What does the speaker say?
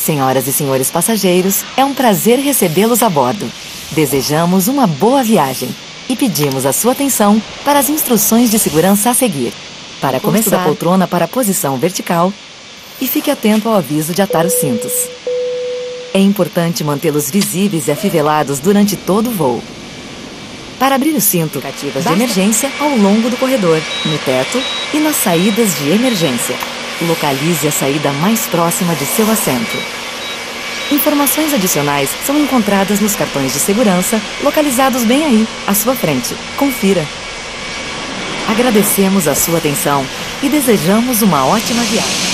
Senhoras e senhores passageiros, é um prazer recebê-los a bordo. Desejamos uma boa viagem e pedimos a sua atenção para as instruções de segurança a seguir. Para começar, a poltrona para a posição vertical e fique atento ao aviso de atar os cintos. É importante mantê-los visíveis e afivelados durante todo o voo. Para abrir o cinto, cativas de emergência ao longo do corredor, no teto e nas saídas de emergência. Localize a saída mais próxima de seu assento. Informações adicionais são encontradas nos cartões de segurança, localizados bem aí, à sua frente. Confira. Agradecemos a sua atenção e desejamos uma ótima viagem.